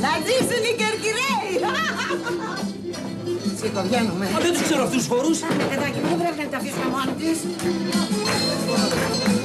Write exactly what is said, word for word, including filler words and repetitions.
Να ζήσουν οι Κερκυραίοι! Σήκω, βγαίνουμε. Μα δεν τους ξέρω αυτούς τους χορούς. Παιδάκι μου, δεν πρέπει να τα αφήσουμε μόνοι της.